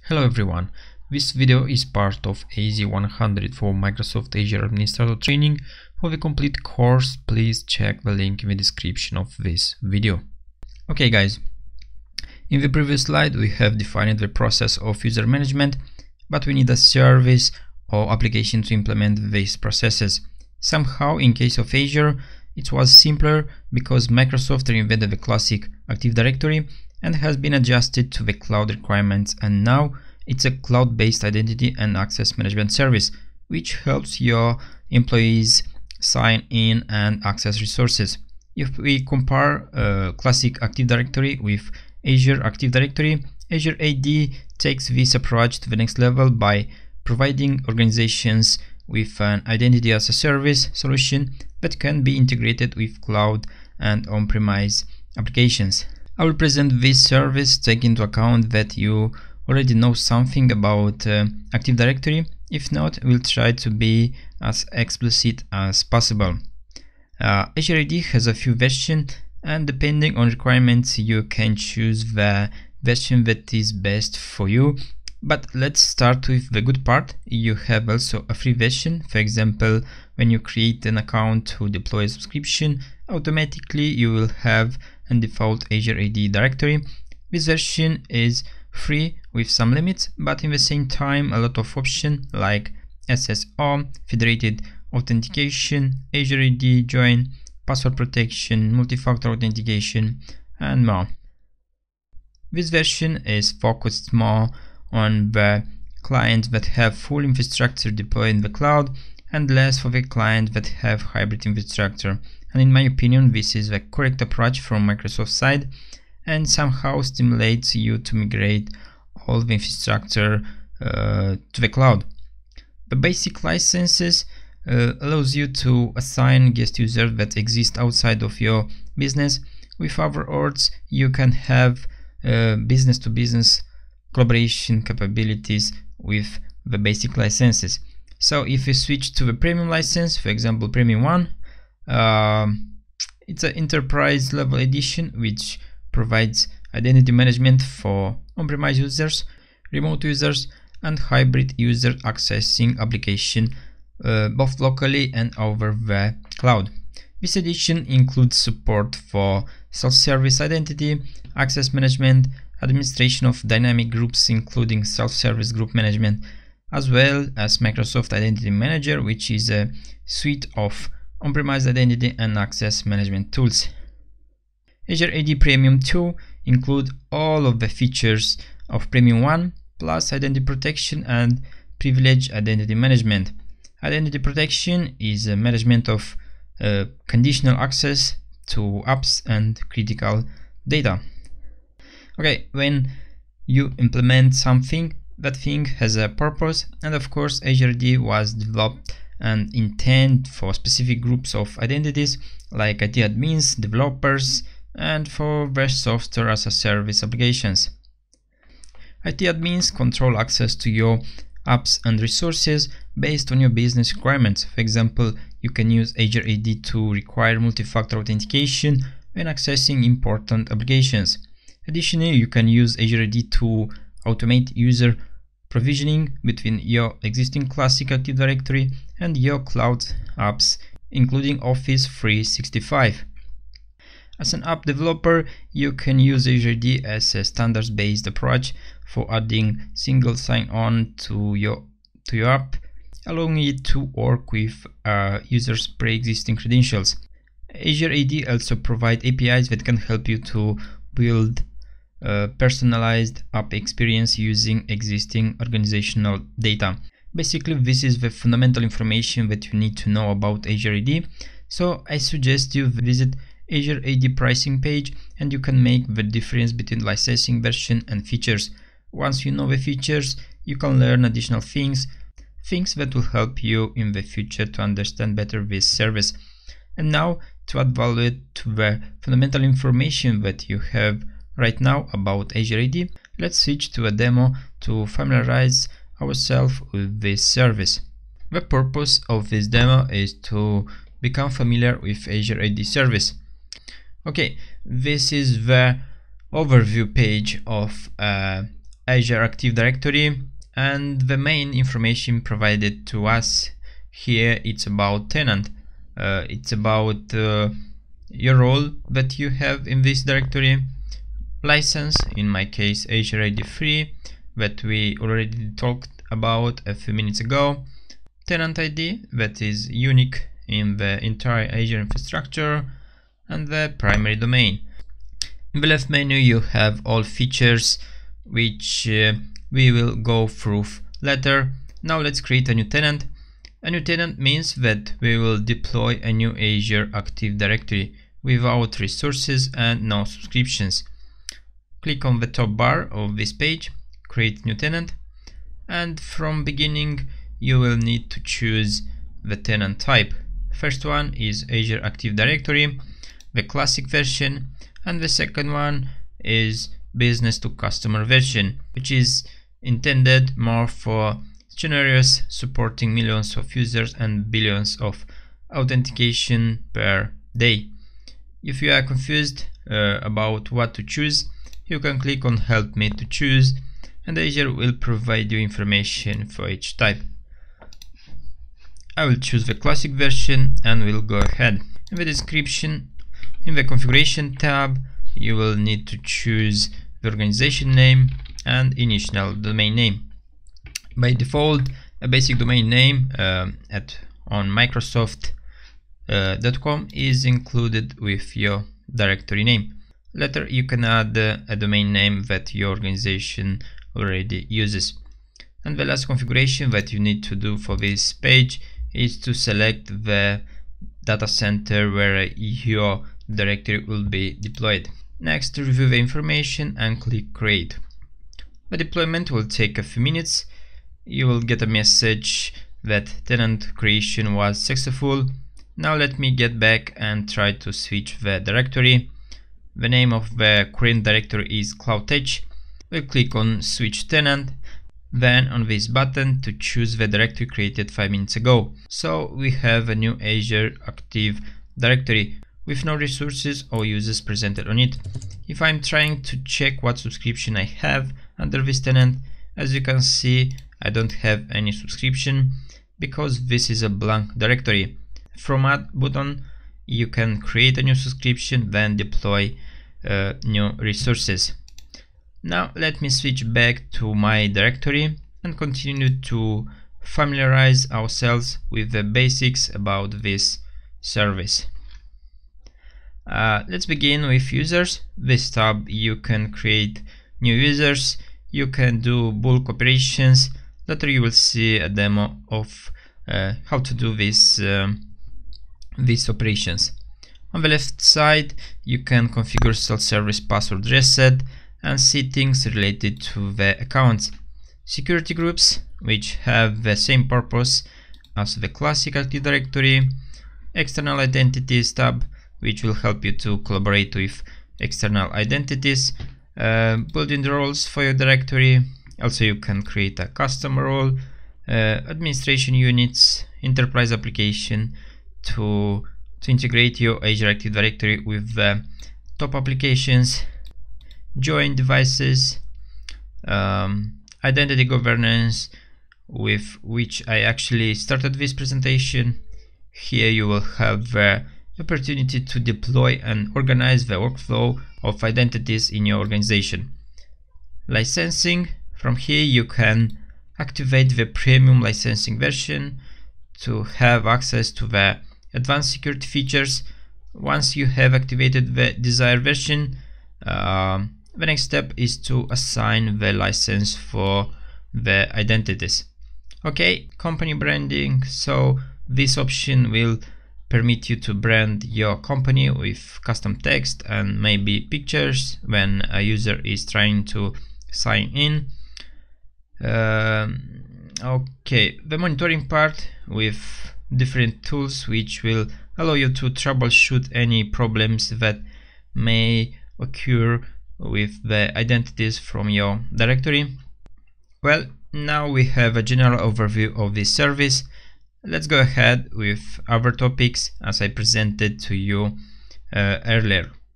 Hello everyone, this video is part of AZ100 for Microsoft Azure Administrator training. For the complete course, please check the link in the description of this video. Okay guys, in the previous slide we have defined the process of user management, but we need a service or application to implement these processes. Somehow in case of Azure, it was simpler because Microsoft reinvented the classic Active Directory and has been adjusted to the cloud requirements, and now it's a cloud-based identity and access management service which helps your employees sign in and access resources. If we compare classic Active Directory with Azure Active Directory, Azure AD takes this approach to the next level by providing organizations with an identity as a service solution that can be integrated with cloud and on-premise applications. I will present this service taking into account that you already know something about Active Directory. If not, we'll try to be as explicit as possible. Azure AD has a few versions, and depending on requirements you can choose the version that is best for you. But let's start with the good part. You have also a free version. For example, when you create an account to deploy a subscription, automatically you will have a default Azure AD directory. This version is free with some limits, but in the same time a lot of options like SSO, federated authentication, Azure AD join, password protection, multi-factor authentication, and more. This version is focused more on the clients that have full infrastructure deployed in the cloud and less for the clients that have hybrid infrastructure. And in my opinion, this is the correct approach from Microsoft side and somehow stimulates you to migrate all the infrastructure to the cloud. The basic licenses allows you to assign guest users that exist outside of your business. With other words, you can have business-to-business collaboration capabilities with the basic licenses. So if you switch to the premium license, for example Premium 1, it's an enterprise level edition which provides identity management for on-premise users, remote users, and hybrid users accessing application both locally and over the cloud. This edition includes support for self-service identity, access management, administration of dynamic groups including self-service group management, as well as Microsoft Identity Manager, which is a suite of on-premise identity and access management tools. Azure AD Premium 2 include all of the features of Premium 1 plus identity protection and privileged identity management. Identity protection is a management of conditional access to apps and critical data. Okay, when you implement something, that thing has a purpose, and of course Azure AD was developed and intended for specific groups of identities like IT admins, developers, and for their software as a service applications. IT admins control access to your apps and resources based on your business requirements. For example, you can use Azure AD to require multi-factor authentication when accessing important applications. Additionally, you can use Azure AD to automate user provisioning between your existing classic Active Directory and your cloud apps, including Office 365. As an app developer, you can use Azure AD as a standards-based approach for adding single sign-on to your app, allowing it to work with users' pre-existing credentials. Azure AD also provides APIs that can help you to build personalized app experience using existing organizational data. Basically, this is the fundamental information that you need to know about Azure AD. So I suggest you visit Azure AD pricing page and you can make the difference between licensing version and features. Once you know the features, you can learn additional things that will help you in the future to understand better this service. And now, to add value to the fundamental information that you have right now about Azure AD, let's switch to a demo to familiarize ourselves with this service. The purpose of this demo is to become familiar with Azure AD service. Okay, this is the overview page of Azure Active Directory, and the main information provided to us here, it's about tenant. It's about your role that you have in this directory, license, in my case Azure AD 3 that we already talked about a few minutes ago, tenant ID that is unique in the entire Azure infrastructure, and the primary domain. In the left menu you have all features which we will go through later. Now let's create a new tenant. A new tenant means that we will deploy a new Azure Active Directory without resources and no subscriptions. Click on the top bar of this page, create new tenant, and from beginning you will need to choose the tenant type. First one is Azure Active Directory, the classic version, and the second one is business to customer version, which is intended more for scenarios supporting millions of users and billions of authentication per day. If you are confused about what to choose, you can click on Help Me to choose, and Azure will provide you information for each type. I will choose the classic version and will go ahead. In the description, in the configuration tab, you will need to choose the organization name and initial domain name. By default, a basic domain name on Microsoft.com is included with your directory name. Later you can add a domain name that your organization already uses. And the last configuration that you need to do for this page is to select the data center where your directory will be deployed. Next, review the information and click Create. The deployment will take a few minutes. You will get a message that tenant creation was successful. Now let me get back and try to switch the directory. The name of the current directory is CloudTech. We'll click on Switch Tenant, then on this button to choose the directory created 5 minutes ago. So we have a new Azure Active Directory with no resources or users presented on it. If I'm trying to check what subscription I have under this tenant, as you can see, I don't have any subscription because this is a blank directory. From Add button, you can create a new subscription, then deploy new resources. Now let me switch back to my directory and continue to familiarize ourselves with the basics about this service. Let's begin with users. This tab you can create new users, you can do bulk operations. Later you will see a demo of how to do these operations. On the left side you can configure self-service password reset and settings related to the accounts. Security groups, which have the same purpose as the classic Active Directory. External identities tab, which will help you to collaborate with external identities. Building roles for your directory. Also you can create a custom role. Administration units, enterprise application to integrate your Azure Active Directory with the top applications. Join devices, identity governance, with which I actually started this presentation. Here you will have the opportunity to deploy and organize the workflow of identities in your organization. Licensing, from here you can activate the premium licensing version to have access to the advanced security features. Once you have activated the desired version, the next step is to assign the license for the identities. Okay, company branding. So this option will permit you to brand your company with custom text and maybe pictures when a user is trying to sign in. Okay, the monitoring part with different tools which will allow you to troubleshoot any problems that may occur with the identities from your directory. Well, now we have a general overview of this service. Let's go ahead with other topics as I presented to you earlier.